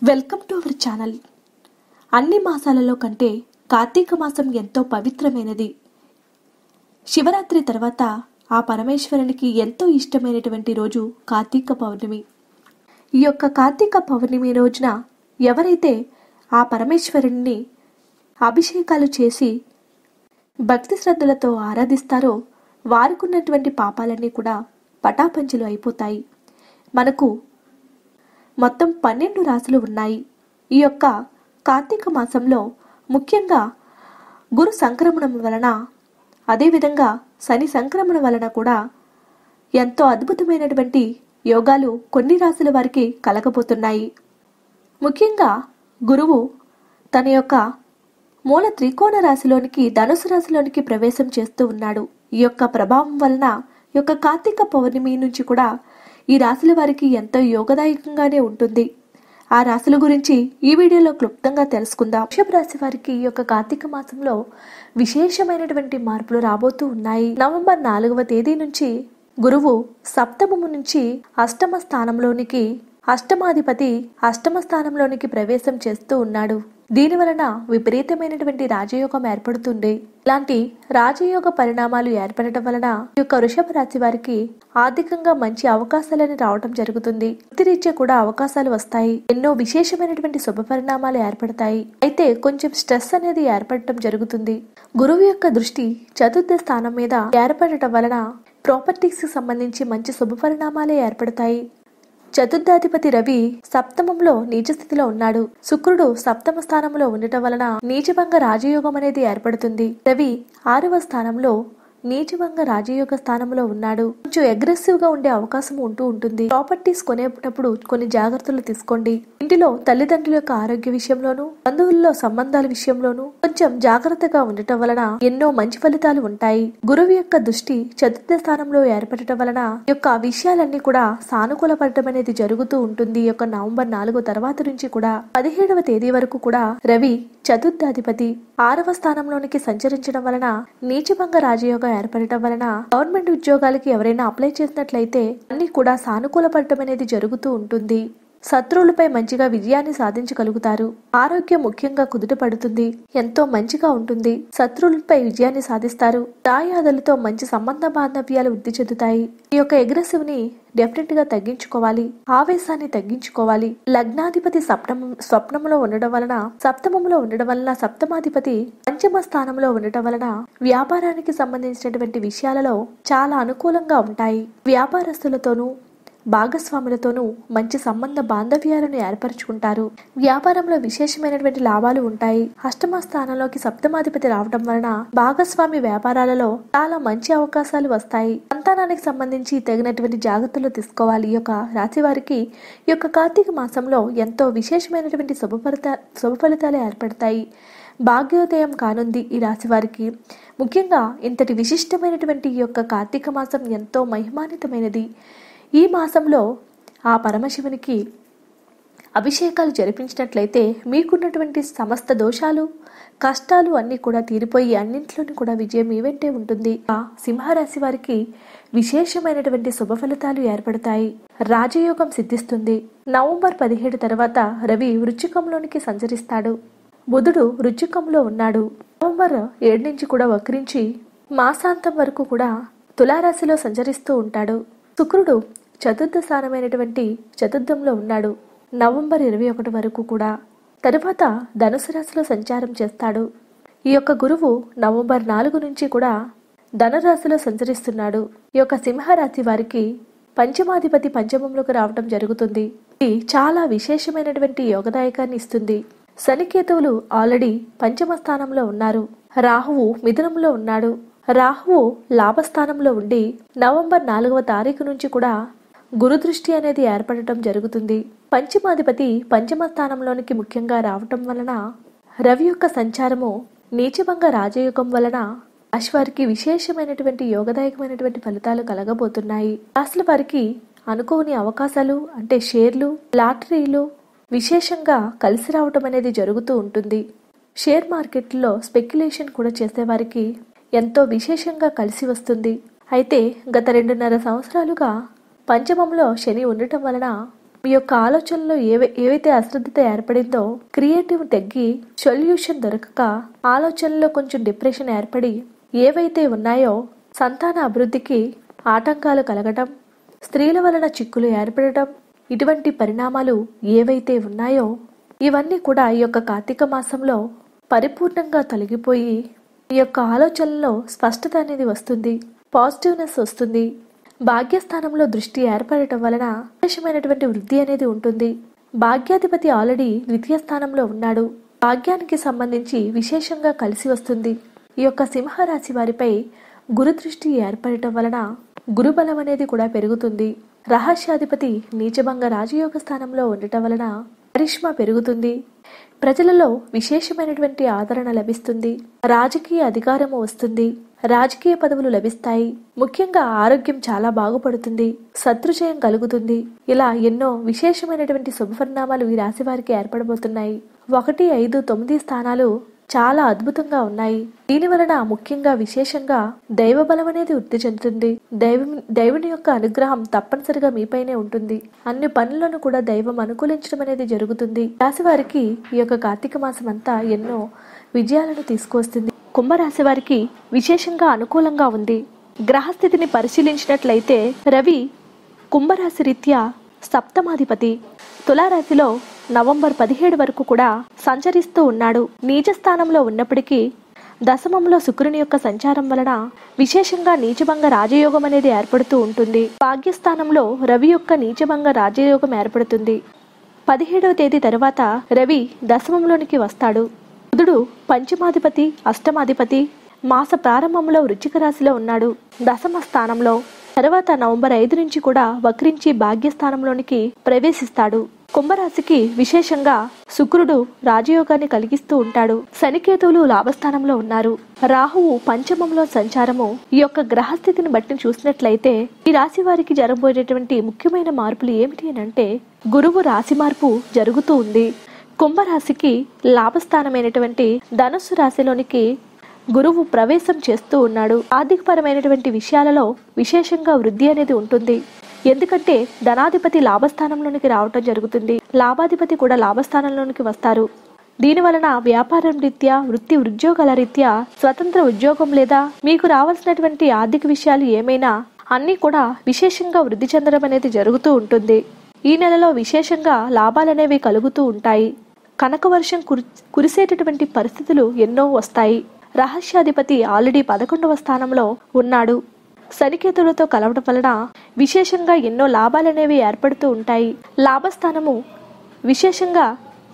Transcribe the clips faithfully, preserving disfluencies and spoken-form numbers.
Welcome to our channel. అన్ని మాసాలలో కంటే కార్తీక మాసం ఎంతో పవిత్రమైనది. శివరాత్రి తర్వాత ఆ పరమేశ్వరునికి ఎంతో ఇష్టమైనటువంటి రోజు కార్తీక పౌర్ణమి. ఈ యొక్క కార్తీక పౌర్ణమి రోజున ఎవరైతే ఆ పరమేశ్వరుణ్ణి అభిషేకాలు చేసి భక్తి శ్రద్ధలతో ఆరాధిస్తారో వారికున్నటువంటి పాపాలన్నీ కూడా పటాపంచలు అయిపోతాయి. మనకు మొత్తం పన్నెండు రాశులు ఉన్నాయి. ఈ యొక్క కార్తీక మాసంలో ముఖ్యంగా గురు సంక్రమణం వలన, అదేవిధంగా శని సంక్రమణ వలన కూడా ఎంతో అద్భుతమైనటువంటి యోగాలు కొన్ని రాశుల వారికి కలగబోతున్నాయి. ముఖ్యంగా గురువు తన యొక్క మూల త్రికోణ రాశిలోనికి, ధనుసు రాశిలోనికి ప్రవేశం చేస్తూ ఉన్నాడు. ఈ యొక్క ప్రభావం వలన ఈ యొక్క కార్తీక పౌర్ణమి నుంచి కూడా ఈ రాశుల వారికి ఎంతో యోగదాయకంగానే ఉంటుంది. ఆ రాశుల గురించి ఈ వీడియోలో క్లుప్తంగా తెలుసుకుందాం. వృషభ రాశి వారికి ఈ యొక్క కార్తీక మాసంలో విశేషమైనటువంటి మార్పులు రాబోతూ ఉన్నాయి. నవంబర్ నాలుగవ తేదీ నుంచి గురువు సప్తమము నుంచి అష్టమ స్థానంలోనికి, అష్టమాధిపతి అష్టమ స్థానంలోనికి ప్రవేశం చేస్తూ ఉన్నాడు. దీని వలన విపరీతమైనటువంటి రాజయోగం ఏర్పడుతుంది. ఇలాంటి రాజయోగ పరిణామాలు ఏర్పడటం వలన ఈ యొక్క వృషభ రాశి వారికి ఆర్థికంగా మంచి అవకాశాలని రావడం జరుగుతుంది. వృత్తిరీత్యా కూడా అవకాశాలు వస్తాయి. ఎన్నో విశేషమైనటువంటి శుభ పరిణామాలు ఏర్పడతాయి. అయితే కొంచెం స్ట్రెస్ అనేది ఏర్పడటం జరుగుతుంది. గురువు యొక్క దృష్టి చతుర్థ స్థానం మీద ఏర్పడటం వలన ప్రాపర్టీస్ కి సంబంధించి మంచి శుభ పరిణామాలే ఏర్పడతాయి. చతుర్థాధిపతి రవి సప్తమంలో నీచ స్థితిలో ఉన్నాడు. శుక్రుడు సప్తమ స్థానంలో ఉండటం వలన నీచభంగ రాజయోగం అనేది ఏర్పడుతుంది. రవి ఆరవ స్థానంలో నీచభంగ రాజయోగ స్థానంలో ఉన్నాడు. కొంచెం అగ్రెసివ్ గా ఉండే అవకాశం ఉంటూ ఉంటుంది. ప్రాపర్టీస్ కొనేటప్పుడు కొన్ని జాగ్రత్తలు తీసుకోండి. ఇంటిలో తల్లిదండ్రుల యొక్క ఆరోగ్య విషయంలోను, బంధువుల్లో సంబంధాల విషయంలోను కొంచెం జాగ్రత్తగా ఉండటం వలన ఎన్నో మంచి ఫలితాలు ఉంటాయి. గురువు యొక్క దృష్టి చతుర్థ స్థానంలో ఏర్పడటం వలన ఈ యొక్క విషయాలన్నీ కూడా సానుకూల పడటం అనేది జరుగుతూ ఉంటుంది. ఈ యొక్క నవంబర్ నాలుగో తర్వాత నుంచి కూడా పదిహేడవ తేదీ వరకు కూడా రవి చతుర్థాధిపతి ఆరవ స్థానంలోనికి సంచరించడం వలన నీచభంగ రాజయోగం ఏర్పడటం వలన గవర్నమెంట్ ఉద్యోగాలకి ఎవరైనా అప్లై చేసినట్లయితే అన్ని కూడా సానుకూల పడటం అనేది జరుగుతూ ఉంటుంది. శత్రువులపై మంచిగా విజయాన్ని సాధించగలుగుతారు. ఆరోగ్యం ముఖ్యంగా కుదుట పడుతుంది. ఎంతో మంచిగా ఉంటుంది. శత్రువులపై విజయాన్ని సాధిస్తారు. దాయాదులతో మంచి సంబంధ బాంధవ్యాలు వృద్ధి చెందుతాయి. ఈ యొక్క అగ్రెసివ్ ని డెఫినెట్ గా తగ్గించుకోవాలి. ఆవేశాన్ని తగ్గించుకోవాలి. లగ్నాధిపతి సప్తమం స్వప్నంలో ఉండడం వలన, సప్తమంలో ఉండడం వలన, సప్తమాధిపతి పంచమ స్థానంలో ఉండటం వలన వ్యాపారానికి సంబంధించినటువంటి విషయాలలో చాలా అనుకూలంగా ఉంటాయి. వ్యాపారస్తులతోనూ భాగస్వాములతోనూ మంచి సంబంధ బాంధవ్యాలను ఏర్పరచుకుంటారు. వ్యాపారంలో విశేషమైనటువంటి లాభాలు ఉంటాయి. అష్టమ స్థానంలోకి సప్తమాధిపతి రావడం వలన భాగస్వామి వ్యాపారాలలో చాలా మంచి అవకాశాలు వస్తాయి. సంతానానికి సంబంధించి తగినటువంటి జాగ్రత్తలు తీసుకోవాలి. ఈ యొక్క రాశి వారికి ఈ యొక్క కార్తీక మాసంలో ఎంతో విశేషమైనటువంటి శుభ ఫలిత శుభ ఫలితాలు ఏర్పడతాయి. భాగ్యోదయం కానుంది ఈ రాశి వారికి. ముఖ్యంగా ఇంతటి విశిష్టమైనటువంటి ఈ యొక్క కార్తీక మాసం ఎంతో మహిమాన్వితమైనది. ఈ మాసంలో ఆ పరమశివునికి అభిషేకాలు జరిపించినట్లయితే మీకున్నటువంటి సమస్త దోషాలు, కష్టాలు అన్నీ కూడా తీరిపోయి అన్నింటిలోని కూడా విజయం మీ వెంటే ఉంటుంది. ఆ సింహరాశి వారికి విశేషమైనటువంటి శుభ ఫలితాలు ఏర్పడతాయి. రాజయోగం సిద్ధిస్తుంది. నవంబర్ పదిహేడు తర్వాత రవి వృశ్చికంలోనికి సంచరిస్తాడు. బుధుడు వృశ్చికంలో ఉన్నాడు. నవంబర్ ఏడు నుంచి కూడా వక్రించి మాసాంతం వరకు కూడా తులారాశిలో సంచరిస్తూ ఉంటాడు. శుక్రుడు చతుర్థ స్థానమైనటువంటి చతుర్థంలో ఉన్నాడు నవంబర్ ఇరవై ఒకటి వరకు కూడా. తరువాత ధనుసు రాశిలో సంచారం చేస్తాడు. ఈ యొక్క గురువు నవంబర్ నాలుగు నుంచి కూడా ధనురాశిలో సంచరిస్తున్నాడు. ఈ యొక్క సింహరాశి వారికి పంచమాధిపతి పంచమంలోకి రావటం జరుగుతుంది. ఇది చాలా విశేషమైనటువంటి యోగదాయకాన్ని ఇస్తుంది. శనికేతువులు ఆల్రెడీ పంచమ స్థానంలో ఉన్నారు. రాహువు మిథునంలో ఉన్నాడు. రాహువు లాభస్థానంలో ఉండి నవంబర్ నాలుగవ తారీఖు నుంచి కూడా గురు దృష్టి అనేది ఏర్పడటం జరుగుతుంది. పంచమాధిపతి పంచమ స్థానంలోనికి ముఖ్యంగా రావటం వలన రవి యొక్క సంచారము నీచభంగ రాజయోగం వలన రాశివారికి విశేషమైనటువంటి యోగదాయకమైనటువంటి ఫలితాలు కలగబోతున్నాయి. రాశుల వారికి అనుకోని అవకాశాలు అంటే షేర్లు, లాటరీలు విశేషంగా కలిసి రావటం అనేది జరుగుతూ ఉంటుంది. షేర్ మార్కెట్లో స్పెక్యులేషన్ కూడా చేసేవారికి ఎంతో విశేషంగా కలిసి వస్తుంది. అయితే గత రెండున్నర సంవత్సరాలుగా పంచమంలో శని ఉండటం వలన మీ యొక్క ఆలోచనలో ఏవై ఏవైతే అశ్రద్ధత ఏర్పడిందో, క్రియేటివ్ తగ్గి సొల్యూషన్ దొరకక ఆలోచనలో కొంచెం డిప్రెషన్ ఏర్పడి ఏవైతే ఉన్నాయో సంతాన అభివృద్ధికి ఆటంకాలు కలగటం, స్త్రీల వలన చిక్కులు ఏర్పడటం, ఇటువంటి పరిణామాలు ఏవైతే ఉన్నాయో ఇవన్నీ కూడా ఈ యొక్క కార్తీక మాసంలో పరిపూర్ణంగా తొలగిపోయి ఈ యొక్క ఆలోచనలో స్పష్టత అనేది వస్తుంది, పాజిటివ్నెస్ వస్తుంది. భాగ్యస్థానంలో దృష్టి ఏర్పడటం వలన విశేషమైనటువంటి వృద్ధి అనేది ఉంటుంది. భాగ్యాధిపతి ఆల్రెడీ ద్వితీయ స్థానంలో ఉన్నాడు. భాగ్యానికి సంబంధించి విశేషంగా కలిసి వస్తుంది. ఈ యొక్క సింహరాశి వారిపై గురు దృష్టి ఏర్పడటం వలన గురుబలం అనేది కూడా పెరుగుతుంది. రహస్యాధిపతి నీచభంగ రాజయోగ స్థానంలో ఉండటం వలన కరిష్మా పెరుగుతుంది. ప్రజలలో విశేషమైనటువంటి ఆదరణ లభిస్తుంది. రాజకీయ అధికారము వస్తుంది. రాజకీయ పదవులు లభిస్తాయి. ముఖ్యంగా ఆరోగ్యం చాలా బాగుపడుతుంది. శత్రుజయం కలుగుతుంది. ఇలా ఎన్నో విశేషమైనటువంటి శుభపరిణామాలు ఈ రాశి వారికి ఏర్పడబోతున్నాయి. ఒకటి ఐదు తొమ్మిది స్థానాలు చాలా అద్భుతంగా ఉన్నాయి. దీని వలన ముఖ్యంగా విశేషంగా దైవ బలం అనేది వృద్ధి చెందుతుంది. దైవం దైవుని యొక్క అనుగ్రహం తప్పనిసరిగా మీపైనే ఉంటుంది. అన్ని పనులను కూడా దైవం అనుకూలించడం అనేది జరుగుతుంది. రాశి వారికి ఈ యొక్క కార్తీక మాసం అంతా ఎన్నో విజయాలను తీసుకువస్తుంది. కుంభరాశి వారికి విశేషంగా అనుకూలంగా ఉంది. గ్రహస్థితిని పరిశీలించినట్లయితే రవి కుంభరాశి రీత్యా సప్తమాధిపతి తులారాశిలో నవంబర్ పదిహేడు వరకు కూడా సంచరిస్తూ ఉన్నాడు. నీచ స్థానంలో ఉన్నప్పటికీ దశమంలో శుక్రుని యొక్క సంచారం వలన విశేషంగా నీచభంగ రాజయోగం అనేది ఏర్పడుతూ ఉంటుంది. భాగ్యస్థానంలో రవి యొక్క నీచభంగ రాజయోగం ఏర్పడుతుంది. పదిహేడవ తేదీ తర్వాత రవి దశమంలోనికి వస్తాడు. బుధుడు పంచమాధిపతి అష్టమాధిపతి మాస ప్రారంభంలో వృశ్చిక రాశిలో ఉన్నాడు దశమ స్థానంలో. తర్వాత నవంబర్ ఐదు నుంచి కూడా వక్రించి భాగ్యస్థానంలోనికి ప్రవేశిస్తాడు. కుంభరాశికి విశేషంగా శుక్రుడు రాజయోగాన్ని కలిగిస్తూ ఉంటాడు. శనికేతువులు లాభస్థానంలో ఉన్నారు. రాహువు పంచమంలో సంచారము. ఈ యొక్క గ్రహస్థితిని బట్టి చూసినట్లయితే ఈ రాశి వారికి జరగబోయేటువంటి ముఖ్యమైన మార్పులు ఏమిటి అని అంటే గురువు రాశి మార్పు జరుగుతూ ఉంది. కుంభరాశికి లాభస్థానమైనటువంటి ధనుస్సు రాశిలోనికి గురువు ప్రవేశం చేస్తూ ఉన్నాడు. ఆర్థికపరమైనటువంటి విషయాలలో విశేషంగా వృద్ధి అనేది ఉంటుంది. ఎందుకంటే ధనాధిపతి లాభస్థానంలోనికి రావటం జరుగుతుంది. లాభాధిపతి కూడా లాభస్థానంలోనికి వస్తారు. దీని వలన వ్యాపారం రీత్యా, వృత్తి ఉద్యోగాల రీత్యా, స్వతంత్ర ఉద్యోగం లేదా మీకు రావాల్సినటువంటి ఆర్థిక విషయాలు ఏమైనా అన్నీ కూడా విశేషంగా వృద్ధి చెందడం అనేది జరుగుతూ ఉంటుంది. ఈ నెలలో విశేషంగా లాభాలనేవి కలుగుతూ ఉంటాయి. కనక వర్షం కురి కురిసేటటువంటి పరిస్థితులు ఎన్నో వస్తాయి. రహస్యాధిపతి ఆల్రెడీ పదకొండవ స్థానంలో ఉన్నాడు. శనికేతులతో కలవడం వలన విశేషంగా ఎన్నో లాభాలనేవి ఏర్పడుతూ ఉంటాయి. లాభస్థానము విశేషంగా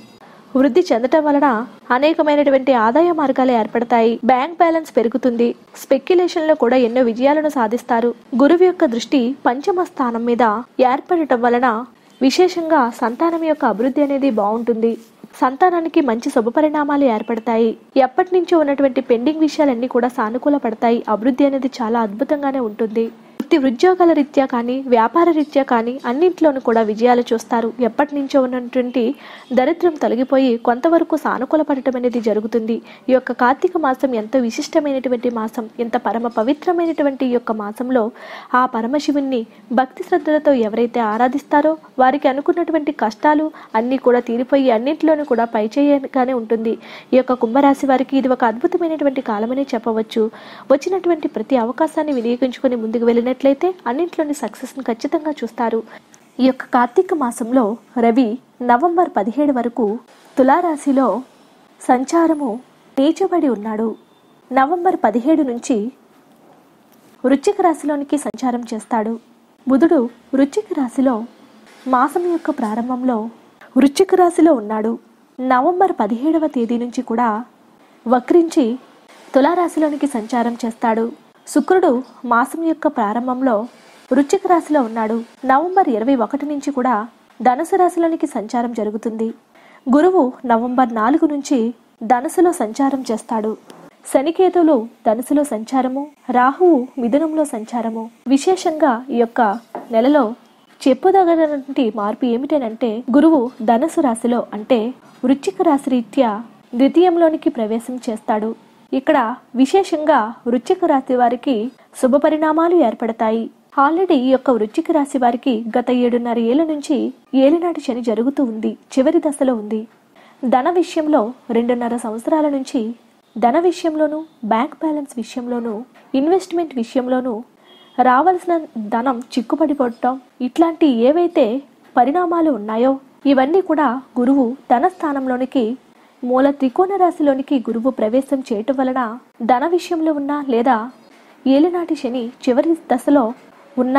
వృద్ధి చెందటం వలన అనేకమైనటువంటి ఆదాయ మార్గాలు ఏర్పడతాయి. బ్యాంక్ బ్యాలెన్స్ పెరుగుతుంది. స్పెక్యులేషన్ లో కూడా ఎన్నో విజయాలను సాధిస్తారు. గురువు యొక్క దృష్టి పంచమ స్థానం మీద ఏర్పడటం వలన విశేషంగా సంతానం యొక్క అభివృద్ధి అనేది బాగుంటుంది. సంతానానికి మంచి శుభ పరిణామాలు ఏర్పడతాయి. ఎప్పటి నుంచో ఉన్నటువంటి పెండింగ్ విషయాలన్నీ కూడా సానుకూల పడతాయి. అభివృద్ధి అనేది చాలా అద్భుతంగానే ఉంటుంది. వృత్తి ఉద్యోగాల రీత్యా కానీ, వ్యాపార రీత్యా కానీ అన్నింట్లోనూ కూడా విజయాలు చూస్తారు. ఎప్పటి నుంచో ఉన్నటువంటి దరిద్రం తొలగిపోయి కొంతవరకు సానుకూల పడటం అనేది జరుగుతుంది. ఈ యొక్క కార్తీక మాసం ఎంతో విశిష్టమైనటువంటి మాసం. ఎంత పరమ పవిత్రమైనటువంటి ఈ యొక్క మాసంలో ఆ పరమశివుణ్ణి భక్తి శ్రద్ధలతో ఎవరైతే ఆరాధిస్తారో వారికి అనుకున్నటువంటి కష్టాలు అన్నీ కూడా తీరిపోయి అన్నింటిలోనూ కూడా పైచేయగానే ఉంటుంది. ఈ యొక్క కుంభరాశి వారికి ఇది ఒక అద్భుతమైనటువంటి కాలమని చెప్పవచ్చు. వచ్చినటువంటి ప్రతి అవకాశాన్ని వినియోగించుకొని ముందుకు వెళ్ళినట్లయితే అన్నింట్లోని సక్సెస్ ని ఖచ్చితంగా చూస్తారు. ఈ యొక్క కార్తీక మాసంలో రవి నవంబర్ పదిహేడు వరకు తులారాశిలో సంచారము నీచబడి ఉన్నాడు. నవంబర్ పదిహేడు నుంచి వృశ్చిక రాశిలోనికి సంచారం చేస్తాడు. బుధుడు వృశ్చిక రాశిలో మాసం యొక్క ప్రారంభంలో వృశ్చిక రాశిలో ఉన్నాడు. నవంబర్ పదిహేడవ తేదీ నుంచి కూడా వక్రించి తులారాశిలోనికి సంచారం చేస్తాడు. శుక్రుడు మాసం యొక్క ప్రారంభంలో వృశ్చిక రాశిలో ఉన్నాడు. నవంబర్ ఇరవై ఒకటి నుంచి కూడా ధనుసు రాశిలోనికి సంచారం జరుగుతుంది. గురువు నవంబర్ నాలుగు నుంచి ధనుసులో సంచారం చేస్తాడు. శనికేతువులు ధనుసులో సంచారము, రాహువు మిథునంలో సంచారము. విశేషంగా ఈ యొక్క నెలలో చెప్పుదగినటువంటి మార్పు ఏమిటనంటే గురువు ధనుసు రాశిలో అంటే వృశ్చిక రాశి రీత్యా ద్వితీయంలోనికి ప్రవేశం చేస్తాడు. ఇక్కడ విశేషంగా వృశ్చిక రాశి వారికి శుభ పరిణామాలు ఏర్పడతాయి. ఆల్రెడీ ఈ యొక్క వృశ్చిక రాశి వారికి గత ఏడున్నర ఏళ్ల నుంచి ఏలినాటి శని జరుగుతూ ఉంది, చివరి దశలో ఉంది. ధన విషయంలో రెండున్నర సంవత్సరాల నుంచి ధన విషయంలోనూ, బ్యాంక్ బ్యాలెన్స్ విషయంలోనూ, ఇన్వెస్ట్మెంట్ విషయంలోనూ రావాల్సిన ధనం చిక్కుపడిపోవటం, ఇట్లాంటి ఏవైతే పరిణామాలు ఉన్నాయో ఇవన్నీ కూడా గురువు ధన స్థానంలోనికి మూల త్రికోణ రాశిలోనికి గురువు ప్రవేశం చేయటం వలన ధన విషయంలో ఉన్న లేదా ఏలినాటి శని చివరి దశలో ఉన్న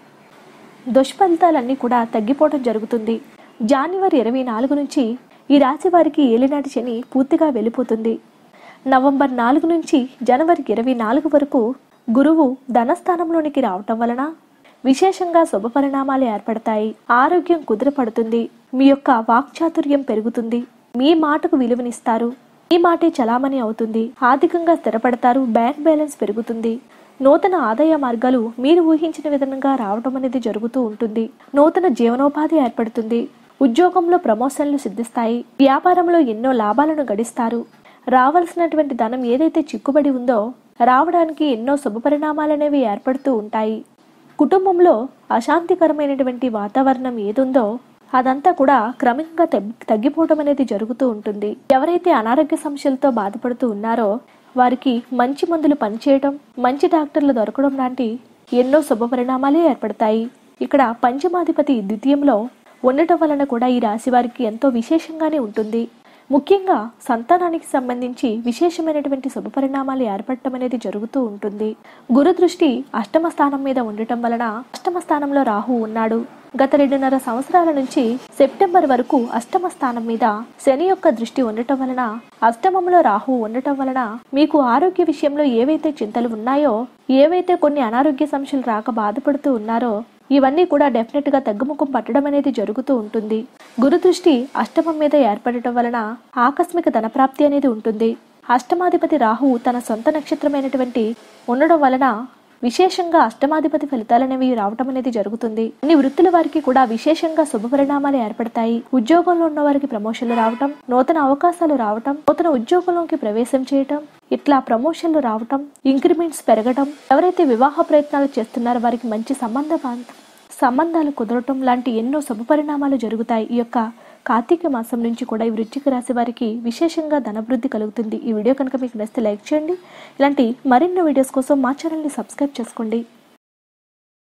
దుష్ఫలితాలన్నీ కూడా తగ్గిపోవడం జరుగుతుంది. జనవరి ఇరవై నాలుగు నుంచి ఈ రాశి వారికి ఏలినాటి శని పూర్తిగా వెళ్ళిపోతుంది. నవంబర్ నాలుగు నుంచి జనవరి ఇరవై నాలుగు వరకు గురువు ధనస్థానంలోనికి రావటం వలన విశేషంగా శుభ పరిణామాలు ఏర్పడతాయి. ఆరోగ్యం కుదురపడుతుంది. మీ యొక్క వాక్చాతుర్యం పెరుగుతుంది. మీ మాటకు విలువనిస్తారు. మీ మాటే చలామణి అవుతుంది. ఆర్థికంగా స్థిరపడతారు. బ్యాంక్ బ్యాలెన్స్ పెరుగుతుంది. నూతన ఆదాయ మార్గాలు మీరు ఊహించిన విధంగా రావడం అనేది జరుగుతూ ఉంటుంది. నూతన జీవనోపాధి ఏర్పడుతుంది. ఉద్యోగంలో ప్రమోషన్లు సిద్ధిస్తాయి. వ్యాపారంలో ఎన్నో లాభాలను గడిస్తారు. రావాల్సినటువంటి ధనం ఏదైతే చిక్కుబడి ఉందో రావడానికి ఎన్నో శుభ పరిణామాలనేవి ఏర్పడుతూ ఉంటాయి. కుటుంబంలో అశాంతికరమైనటువంటి వాతావరణం ఏదుందో అదంతా కూడా క్రమంగా తగ్గిపోవడం అనేది జరుగుతూ ఉంటుంది. ఎవరైతే అనారోగ్య సమస్యలతో బాధపడుతూ ఉన్నారో వారికి మంచి మందులు పనిచేయడం, మంచి డాక్టర్లు దొరకడం లాంటి ఎన్నో శుభ పరిణామాలే ఏర్పడతాయి. ఇక్కడ పంచమాధిపతి ద్వితీయంలో ఉండటం వలన కూడా ఈ రాశి వారికి ఎంతో విశేషంగానే ఉంటుంది. ముఖ్యంగా సంతానానికి సంబంధించి విశేషమైనటువంటి శుభ పరిణామాలు ఏర్పడటం అనేది జరుగుతూ ఉంటుంది. గురు దృష్టి అష్టమ స్థానం మీద ఉండటం వలన అష్టమ స్థానంలో రాహు ఉన్నాడు. గత రెండున్నర సంవత్సరాల నుంచి సెప్టెంబర్ వరకు అష్టమ స్థానం మీద శని యొక్క దృష్టి ఉండటం వలన, అష్టమంలో రాహు ఉండటం వలన మీకు ఆరోగ్య విషయంలో ఏవైతే చింతలు ఉన్నాయో, ఏవైతే కొన్ని అనారోగ్య సమస్యలు రాక బాధపడుతూ ఉన్నారో ఇవన్నీ కూడా డెఫినెట్ గా తగ్గుముఖం పట్టడం అనేది జరుగుతూ ఉంటుంది. గురు దృష్టి అష్టమం మీద ఏర్పడటం వలన ఆకస్మిక ధనప్రాప్తి అనేది ఉంటుంది. అష్టమాధిపతి రాహు తన సొంత నక్షత్రమైనటువంటి ఉండడం వలన విశేషంగా అష్టమాధిపతి ఫలితాలనేవి రావటం అనేది జరుగుతుంది. అన్ని వృత్తుల వారికి కూడా విశేషంగా శుభ పరిణామాలు ఏర్పడతాయి. ఉద్యోగంలో ఉన్న వారికి ప్రమోషన్లు రావటం, నూతన అవకాశాలు రావటం, నూతన ఉద్యోగంలోకి ప్రవేశం చేయటం, ఇట్లా ప్రమోషన్లు రావటం, ఇంక్రిమెంట్స్ పెరగటం, ఎవరైతే వివాహ ప్రయత్నాలు చేస్తున్నారో వారికి మంచి సంబంధ సంబంధాలు కుదరటం లాంటి ఎన్నో శుభ పరిణామాలు జరుగుతాయి. ఈ యొక్క కార్తీక మాసం నుంచి కూడా ఈ వృశ్చిక రాశి వారికి విశేషంగా ధనవృద్ధి కలుగుతుంది. ఈ వీడియో కనుక మీకు నచ్చితే లైక్ చేయండి. ఇలాంటి మరిన్ని వీడియోస్ కోసం మా ఛానల్ని సబ్స్క్రైబ్ చేసుకోండి.